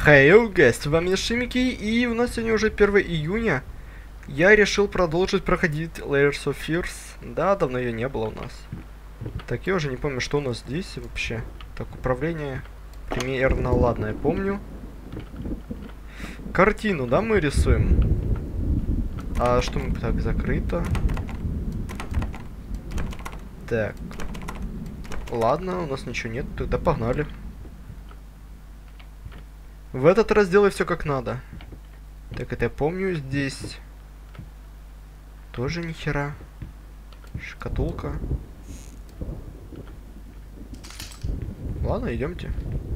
Хей, guys, с вами Шимики, и у нас сегодня уже 1 июня. Я решил продолжить проходить Layers of Fears. Да, давно ее не было у нас. Так, я уже не помню, что у нас здесь вообще. Так, управление примерно, ладно, я помню. Картину, да, мы рисуем? А что мы... Так, закрыто. Так. Ладно, у нас ничего нет, тогда погнали. В этот раз делай все как надо. Так, это я помню, здесь тоже ни хера. Шкатулка. Ладно, идемте.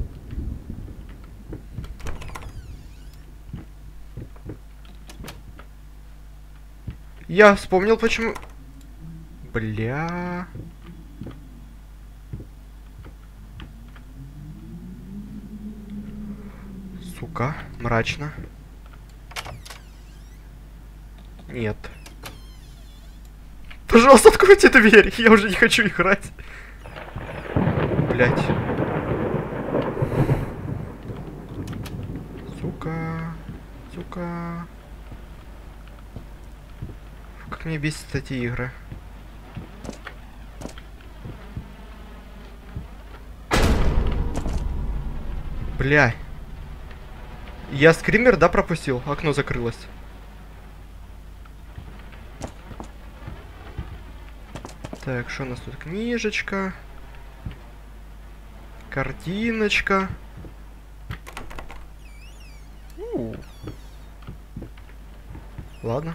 Я вспомнил, почему... Бля... Сука, мрачно. Нет. Пожалуйста, откройте дверь, я уже не хочу играть. Блять. Сука. Сука. Как мне бесят эти игры. Бля. Я скример, да, пропустил? Окно закрылось. Так, что у нас тут? Книжечка. Картиночка. Ладно.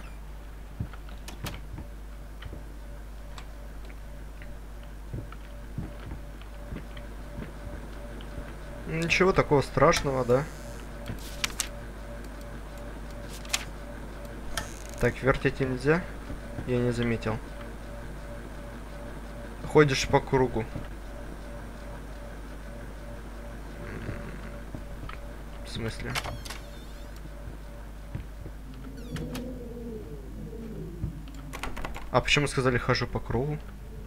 Ничего такого страшного, да? Так, вертеть нельзя. Я не заметил. Ходишь по кругу. В смысле? А почему сказали хожу по кругу?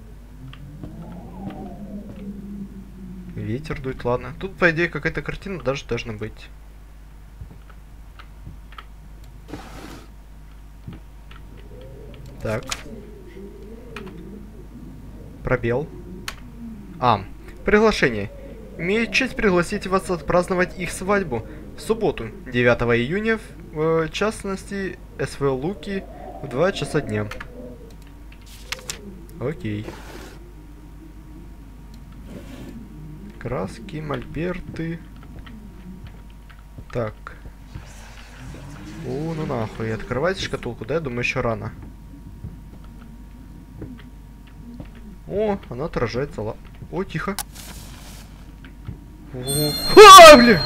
Ветер дует, ладно. Тут, по идее, какая-то картина даже должна быть. Так. Пробел. Приглашение. Имею честь пригласить вас отпраздновать их свадьбу в субботу, 9 июня, в частности, СВ Луки, в 2 часа дня. Окей. Краски, мольберты. Так. О, ну нахуй. Открывайте шкатулку, да? Я думаю, еще рано. О, она отражается. О, тихо. О, бля!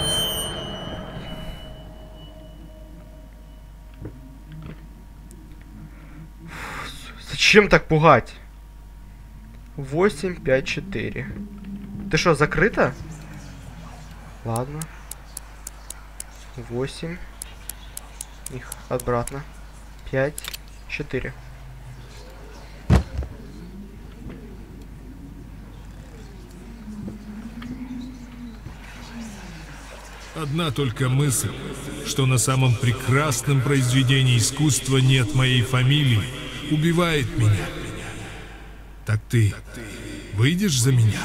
Зачем так пугать? 8, 5, 4. Ты что, закрыто? Ладно. 8. Их обратно. 5, 4. Одна только мысль, что на самом прекрасном произведении искусства нет моей фамилии, убивает меня. Так ты выйдешь за меня?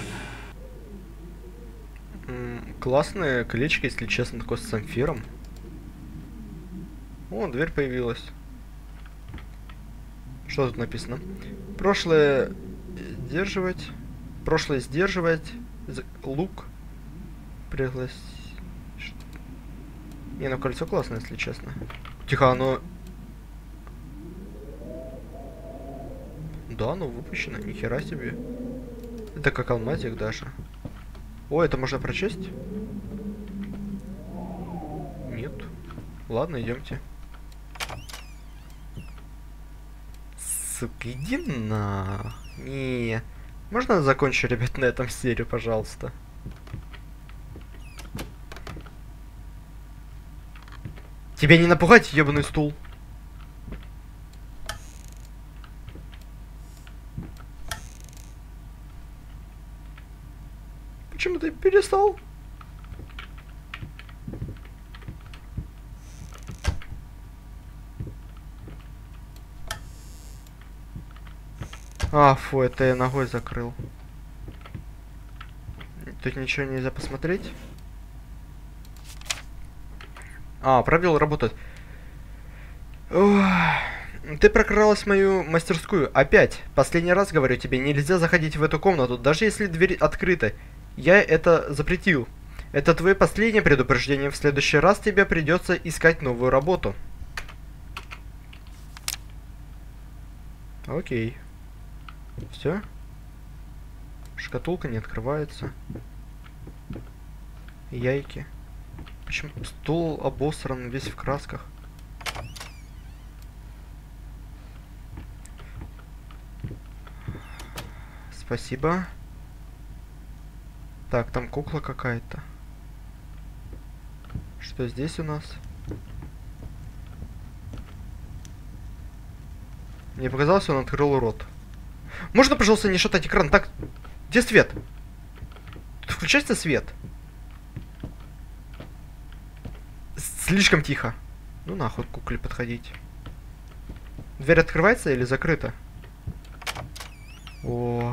Классное колечко, если честно, такое с самфиром. О, дверь появилась. Что тут написано? Прошлое сдерживать. Прошлое сдерживать. Лук. Пригласить. Не, ну кольцо классное, если честно. Тихо, оно... Да, оно выпущено, нихера себе. Это как алмазик даже. О, это можно прочесть? Нет. Ладно, идемте. Сука, иди на... Не. Можно закончить, ребят, на этом серию, пожалуйста? Тебя не напугать, ебаный стул. Почему ты перестал? А, фу, это я ногой закрыл. Тут ничего нельзя посмотреть. А, пробел работает. Ох. Ты прокралась в мою мастерскую. Опять. Последний раз говорю тебе, нельзя заходить в эту комнату, даже если дверь открыта. Я это запретил. Это твое последнее предупреждение. В следующий раз тебе придется искать новую работу. Окей. Все. Шкатулка не открывается. Яйки. Почему стол обосран весь в красках? Спасибо. Так, там кукла какая-то. Что здесь у нас? Мне показалось, он открыл рот. Можно, пожалуйста, не шатать экран? Так, где свет? Тут включается свет? Слишком тихо. Ну нахуй к кукле подходить. Дверь открывается или закрыта? О.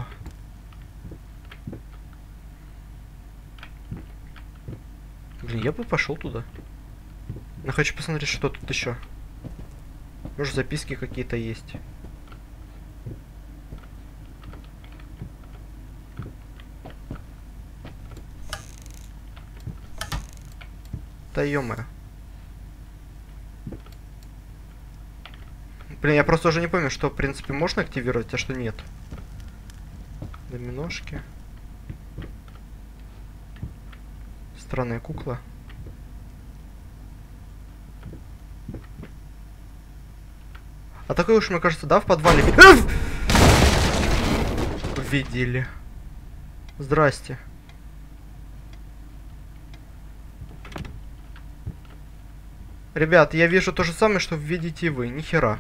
Блин, я бы пошел туда. Но хочу посмотреть, что тут еще. Может, записки какие-то есть. Да ё-моё. Блин, я просто уже не помню, что, в принципе, можно активировать, а что нет. Доминошки. Странная кукла. А такой уж, мне кажется, да, в подвале. Видели. Здрасте. Ребят, я вижу то же самое, что видите вы. Нихера.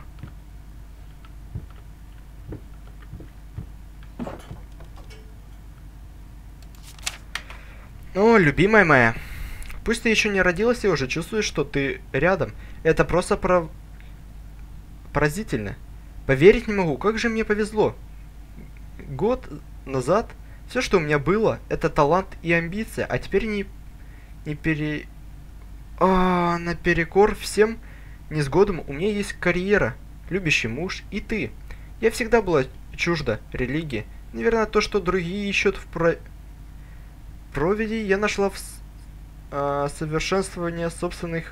О, любимая моя. Пусть ты еще не родилась и уже чувствуешь, что ты рядом. Это просто поразительно. Поверить не могу, как же мне повезло. Год назад все, что у меня было, это талант и амбиция, а теперь наперекор всем несгодам у меня есть карьера, любящий муж и ты. Я всегда была чужда религии. Наверное, то, что другие ищут в провиди, я нашла в совершенствование собственных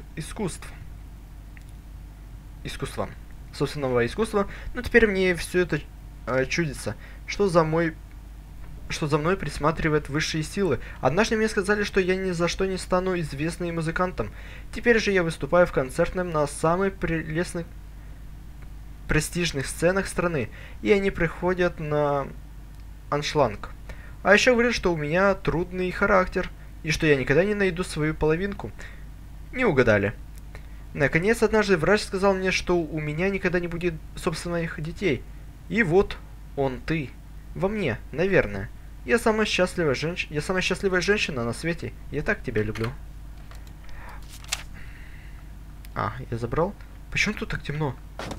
собственного искусства, но теперь мне все это чудится. Что за мной присматривают высшие силы. Однажды мне сказали, что я ни за что не стану известным музыкантом. Теперь же я выступаю в концертном на самых престижных сценах страны, и они приходят на аншлаг. А еще говорят, что у меня трудный характер, и что я никогда не найду свою половинку. Не угадали. Наконец, однажды врач сказал мне, что у меня никогда не будет собственных детей. И вот он, ты. Во мне, наверное. Я самая счастливая женщина на свете. Я так тебя люблю. А, я забрал? Почему тут так темно?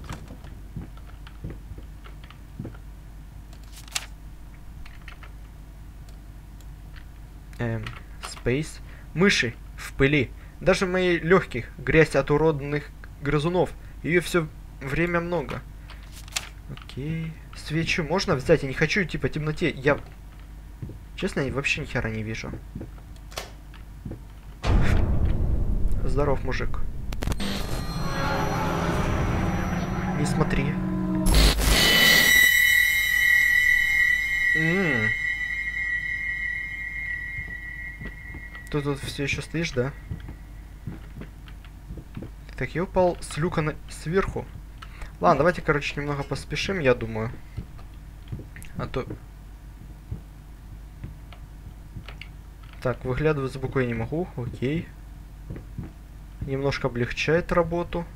Space. Мыши в пыли. Даже мои легких грязь от уродных грызунов. Ее все время много. Окей. Свечу можно взять? Я не хочу идти по темноте. Я... Честно, я вообще ни хера не вижу. Здоров, мужик. Не смотри. Ты тут все еще стоишь, да? Так, я упал с люка сверху. Ладно, давайте, короче, немного поспешим, я думаю. А то... Так, выглядывать сбоку я не могу, окей. Немножко облегчает работу.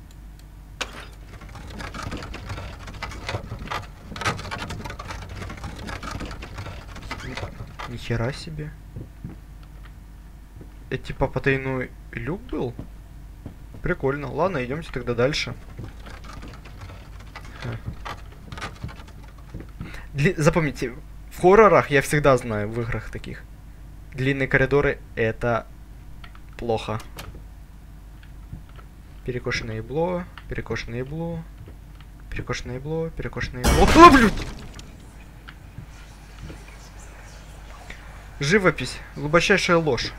Ни хера себе. Это типа потайной люк был? Прикольно. Ладно, идемте тогда дальше. Запомните, в хоррорах я всегда знаю, в играх таких. Длинные коридоры — это плохо. Перекошенное ебло, перекошенное ебло, перекошенное ебло, перекошенное ебло. О, блядь! Живопись. Глубочайшая ложь.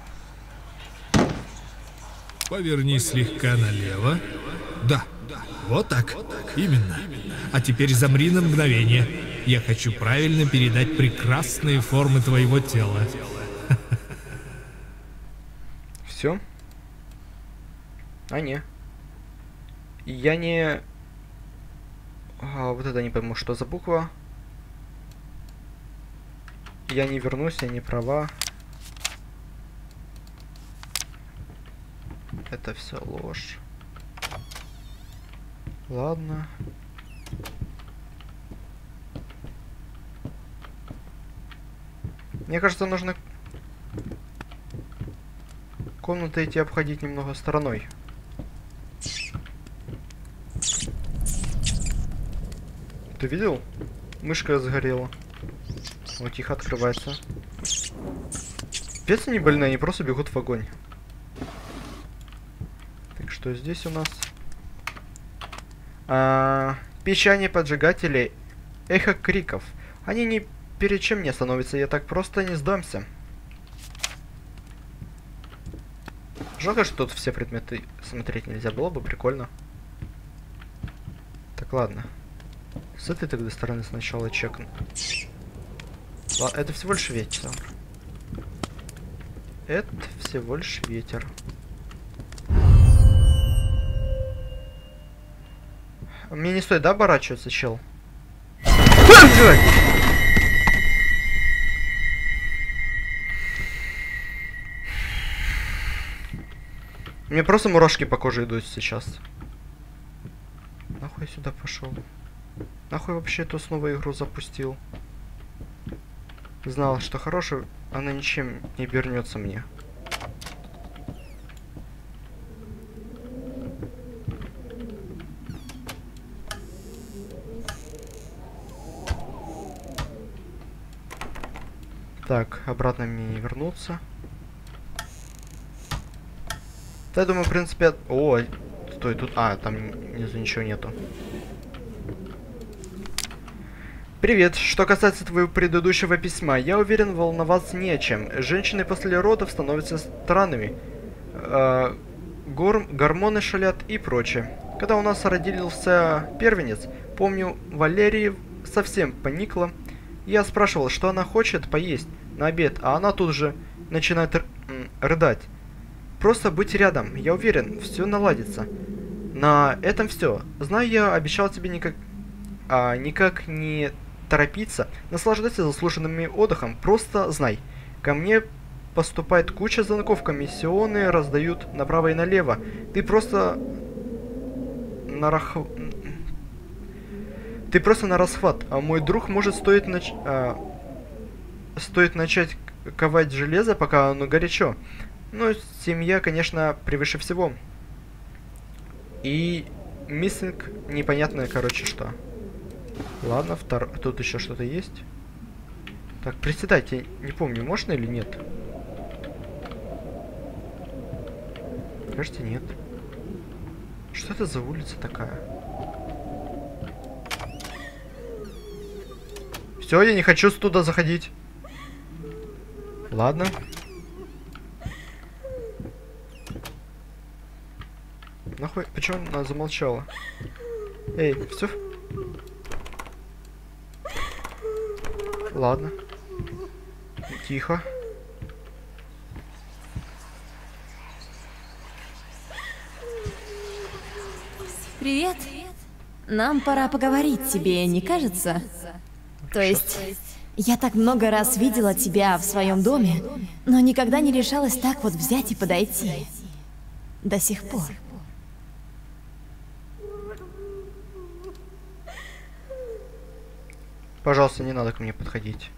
Поверни слегка налево. Да, вот так. Именно. А теперь замри на мгновение. Я хочу правильно передать прекрасные формы твоего тела. Все? А, не. Я не... вот это не пойму, что за буква. Я не вернусь, я не права. Это все ложь. Ладно. Мне кажется, нужно комнаты эти обходить немного стороной. Ты видел? Мышка сгорела. Вот тихо открывается. Пец не больные, они просто бегут в огонь. Так, что здесь у нас? Печание поджигателей. Эхо криков. Они ни перед чем не остановятся, я так просто не сдамся. Жалко, что тут все предметы смотреть нельзя, было бы прикольно. Так, ладно. С этой тогда стороны сначала чекну. Это всего лишь ветер. Это всего лишь ветер. Мне не стоит, да, оборачиваться, чел? Мне просто мурашки по коже идут сейчас. Нахуй я сюда пошел? Нахуй вообще эту снова игру запустил? Знал, что хорошее, она ничем не вернется мне. Так, обратно мне не вернуться. Да, я думаю, в принципе... О, стой, тут... А, там внизу ничего нету. Привет. Что касается твоего предыдущего письма, я уверен, волноваться не о чем. Женщины после родов становятся странными. Гормоны шалят и прочее. Когда у нас родился первенец, помню, Валерия совсем поникла. Я спрашивал, что она хочет поесть на обед, а она тут же начинает рыдать. Просто быть рядом, я уверен, все наладится. На этом все. Знаю, я обещал тебе никак не торопиться, наслаждайся заслуженным отдыхом. Просто знай, ко мне поступает куча звонков, комиссионные раздают направо и налево. Ты просто на расхват, а мой друг может стоит начать ковать железо, пока оно горячо. Но семья, конечно, превыше всего. И миссинг непонятное, короче, что. Ладно, тут еще что-то есть. Так, приседать, я не помню, можно или нет? Кажется, нет. Что это за улица такая? Все, я не хочу туда заходить. Ладно. Нахуй, почему она замолчала? Эй, все? Ладно. Тихо. Привет. Нам пора поговорить, тебе не кажется? То есть, я так много раз видела тебя в своем доме, но никогда не решалась так вот взять и подойти. До сих пор. Пожалуйста, не надо ко мне подходить.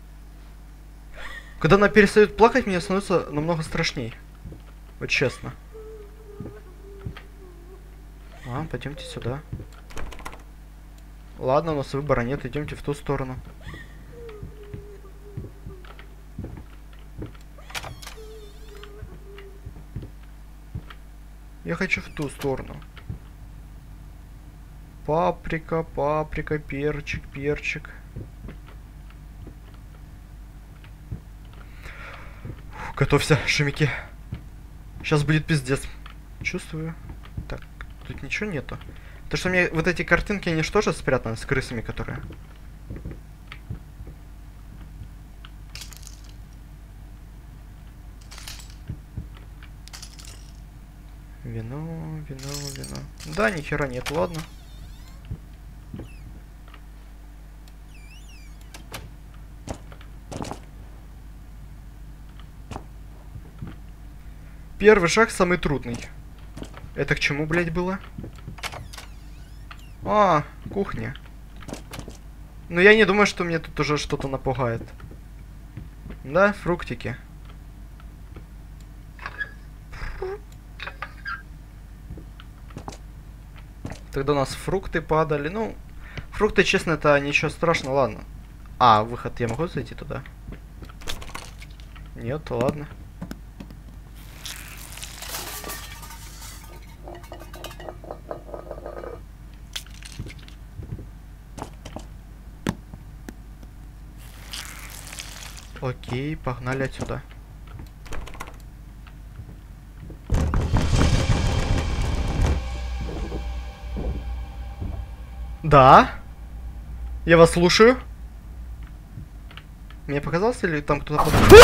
Когда она перестает плакать, мне становится намного страшней. Вот честно. Ладно, пойдемте сюда. Ладно, у нас выбора нет, идемте в ту сторону. Я хочу в ту сторону. Паприка, паприка, перчик, перчик. Фу, готовься, шумики. Сейчас будет пиздец. Чувствую. Так, тут ничего нету. То, что у меня вот эти картинки, они же тоже спрятаны с крысами, которые... Вино, вино, вино. Да, ни хера нет, ладно. Первый шаг самый трудный. Это к чему, блядь, было? А, кухня. Но я не думаю, что мне тут уже что-то напугает. Да, фруктики. Тогда у нас фрукты падали. Ну, фрукты, честно, это ничего страшного, ладно. А, выход, я могу зайти туда? Нет, ладно. Окей, погнали отсюда. Да? Я вас слушаю. Мне показалось, или там кто-то...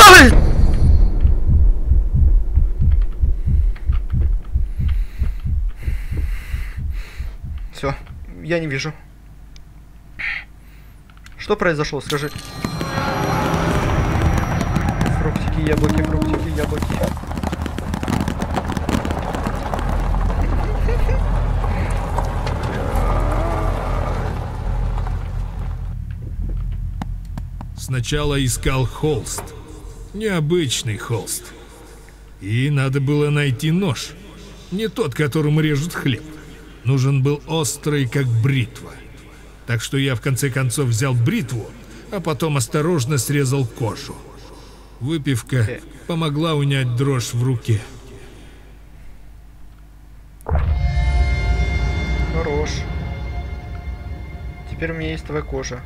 Все, я не вижу. Что произошло, скажи. Фруктики, яблоки, фруктики, яблоки. Сначала искал холст. Необычный холст. И надо было найти нож. Не тот, которым режут хлеб. Нужен был острый, как бритва. Так что я в конце концов взял бритву, а потом осторожно срезал кожу. Выпивка помогла унять дрожь в руке. Хорош. Теперь у меня есть твоя кожа.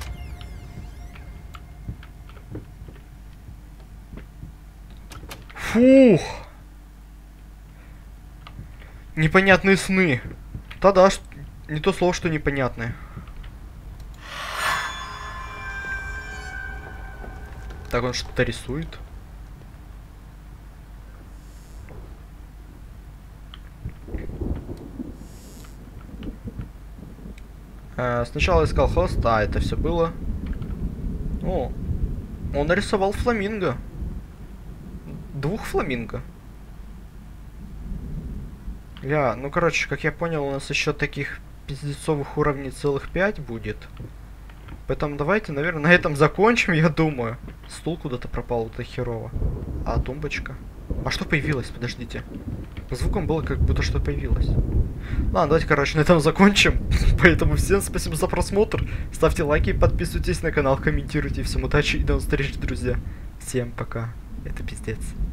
Фух. Непонятные сны. Да-да, не то слово, что непонятные. Так, он что-то рисует. Сначала искал холст, а это все было. О, он нарисовал фламинго. 2 фламинго. Ну короче, как я понял, у нас еще таких пиздецовых уровней целых 5 будет. Поэтому давайте, наверное, на этом закончим, я думаю. Стул куда-то пропал, это херово. А тумбочка? А что появилось? Подождите. По звукам было как будто что появилось. Ладно, давайте, короче, на этом закончим. Поэтому всем спасибо за просмотр. Ставьте лайки, подписывайтесь на канал, комментируйте. Всем удачи и до встречи, друзья. Всем пока. Это пиздец.